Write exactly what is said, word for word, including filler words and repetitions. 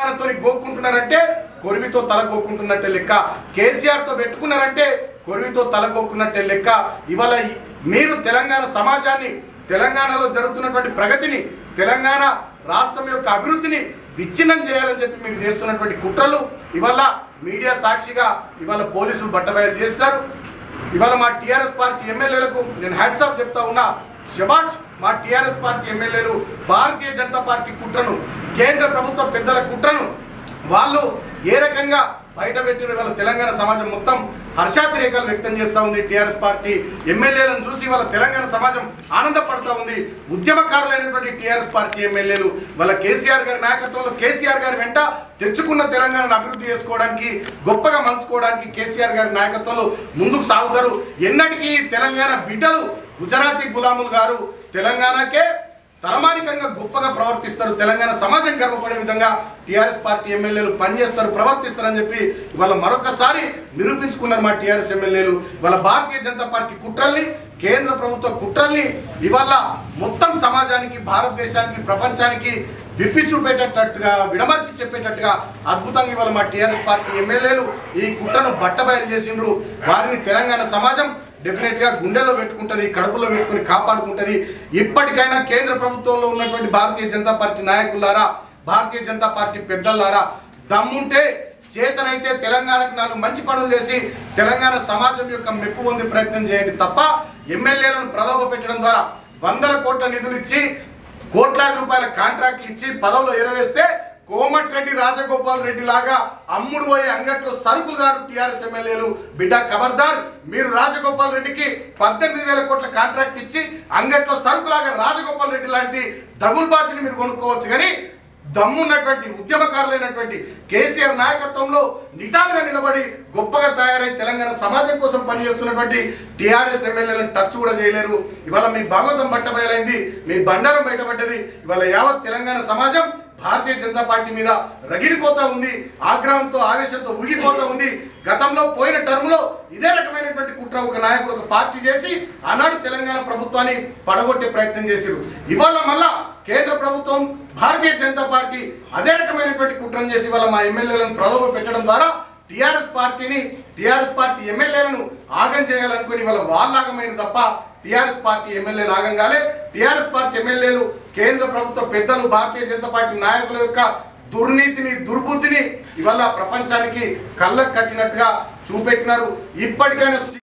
తెలంగాణతో గోక్కుంటున్నారంటే కొరివితో తల గోక్కుంటున్నట్టే లెక్క. కేసీఆర్తో పెట్టుకున్నారంటే కొరివితో తల గోక్కున్నట్టే లెక్క. ఇవాళ మీరు తెలంగాణ సమాజాన్ని, తెలంగాణలో జరుగుతున్నటువంటి ప్రగతిని, తెలంగాణ రాష్ట్రం యొక్క అభివృద్ధిని విచ్ఛిన్నం చేయాలని చెప్పి మీరు చేస్తున్నటువంటి కుట్రలు ఇవాళ మీడియా సాక్షిగా ఇవాళ పోలీసులు బట్టబయలు చేస్తున్నారు. ఇవాళ మా టీఆర్ఎస్ పార్టీ ఎమ్మెల్యేలకు నేను హ్యాట్స్ ఆఫ్ చెప్తా ఉన్నా. శభాష్, మా టీఆర్ఎస్ పార్టీ ఎమ్మెల్యేలు భారతీయ జనతా పార్టీ కుట్రను, కేంద్ర ప్రభుత్వ పెద్దల కుట్రను వాళ్ళు ఏ రకంగా బయట పెట్టిన వాళ్ళ తెలంగాణ సమాజం మొత్తం హర్షాతిరేకాలు వ్యక్తం చేస్తూ ఉంది. టీఆర్ఎస్ పార్టీ ఎమ్మెల్యేలను చూసి వాళ్ళ తెలంగాణ సమాజం ఆనందపడతా ఉంది. ఉద్యమకారులైనటువంటి టీఆర్ఎస్ పార్టీ ఎమ్మెల్యేలు వాళ్ళ కేసీఆర్ గారి నాయకత్వంలో కేసీఆర్ గారి వెంట తెచ్చుకున్న తెలంగాణను అభివృద్ధి చేసుకోవడానికి, గొప్పగా మలుచుకోవడానికి కేసీఆర్ గారి నాయకత్వంలో ముందుకు సాగుతారు. ఎన్నటికీ తెలంగాణ బిడ్డలు గుజరాతీ గులాములు గారు తెలంగాణకే తలమానికంగా గొప్పగా ప్రవర్తిస్తారు. తెలంగాణ సమాజం గర్వపడే విధంగా టీఆర్ఎస్ పార్టీ ఎమ్మెల్యేలు పనిచేస్తారు, ప్రవర్తిస్తారని చెప్పి ఇవాళ మరొకసారి నిరూపించుకున్నారు మా టీఆర్ఎస్ ఎమ్మెల్యేలు. ఇవాళ భారతీయ జనతా పార్టీ కుట్రల్ని, కేంద్ర ప్రభుత్వ కుట్రల్ని ఇవాళ మొత్తం సమాజానికి, భారతదేశానికి, ప్రపంచానికి విప్పి చూపేటట్టుగా, విడమర్చి చెప్పేటట్టుగా అద్భుతంగా ఇవాళ మా టీఆర్ఎస్ పార్టీ ఎమ్మెల్యేలు ఈ కుట్రను బట్టబయలు చేసిండ్రు. వారిని తెలంగాణ సమాజం డెఫినెట్గా గుండెల్లో పెట్టుకుంటుంది, కడుపులో పెట్టుకుని కాపాడుకుంటుంది. ఇప్పటికైనా కేంద్ర ప్రభుత్వంలో ఉన్నటువంటి భారతీయ జనతా పార్టీ నాయకులారా, భారతీయ జనతా పార్టీ పెద్దలారా, దమ్ముంటే చేతనైతే తెలంగాణకు నాలుగు మంచి పనులు చేసి తెలంగాణ సమాజం యొక్క మెప్పు పొందే ప్రయత్నం చేయండి తప్ప ఎమ్మెల్యేలను ప్రలోభ పెట్టడం ద్వారా వందల కోట్ల నిధులు ఇచ్చి, కోట్లాది రూపాయల కాంట్రాక్ట్లు ఇచ్చి పదవులు ఎరవేస్తే కోమటిరెడ్డి రాజగోపాల్ రెడ్డి లాగా అమ్ముడు పోయే అంగట్లో సరుకులు గారు టీఆర్ఎస్ ఎమ్మెల్యేలు. బిడ్డ ఖబర్దార్, మీరు రాజగోపాల్ రెడ్డికి పద్దెనిమిది వేల కోట్ల కాంట్రాక్ట్ ఇచ్చి అంగట్లో సరుకులాగా రాజగోపాల్ రెడ్డి లాంటి దగుల్బాజీని మీరు కొనుక్కోవచ్చు. కానీ దమ్మున్నటువంటి ఉద్యమకారులైనటువంటి కేసీఆర్ నాయకత్వంలో నిటారుగా నిలబడి గొప్పగా తయారై తెలంగాణ సమాజం కోసం పనిచేస్తున్నటువంటి టీఆర్ఎస్ ఎమ్మెల్యేలను టచ్ కూడా చేయలేరు. ఇవాళ మీ భాగవతం బట్టబయలైంది, మీ బండారం బయటపడ్డది. ఇవాళ యావత్ తెలంగాణ సమాజం భారతీయ జనతా పార్టీ మీద రగిలిపోతా ఉంది, ఆగ్రహంతో, ఆవేశంతో ఊగిపోతా ఉంది. గతంలో పోయిన టర్మ్లో ఇదే రకమైనటువంటి కుట్ర ఒక నాయకుడు, ఒక పార్టీ చేసి ఆనాడు తెలంగాణ ప్రభుత్వాన్ని పడగొట్టే ప్రయత్నం చేశారు. ఇవాళ మళ్ళా కేంద్ర ప్రభుత్వం, భారతీయ జనతా పార్టీ అదే రకమైనటువంటి కుట్రను చేసి వాళ్ళ మా ఎమ్మెల్యేలను ప్రలోభ పెట్టడం ద్వారా టీఆర్ఎస్ పార్టీని, టీఆర్ఎస్ పార్టీ ఎమ్మెల్యేలను ఆగం చేయాలనుకుని వాళ్ళ వాళ్ళాగమైన తప్ప టీఆర్ఎస్ పార్టీ ఎమ్మెల్యేలు ఆగం కాలే. టీఆర్ఎస్ పార్టీ ఎమ్మెల్యేలు, కేంద్ర ప్రభుత్వ పెద్దలు, భారతీయ జనతా పార్టీ నాయకుల యొక్క దుర్నీతిని, దుర్బుద్ధిని ఇవాళ ప్రపంచానికి కళ్ళకు కట్టినట్టుగా చూపెట్టినారు. ఇప్పటికైనా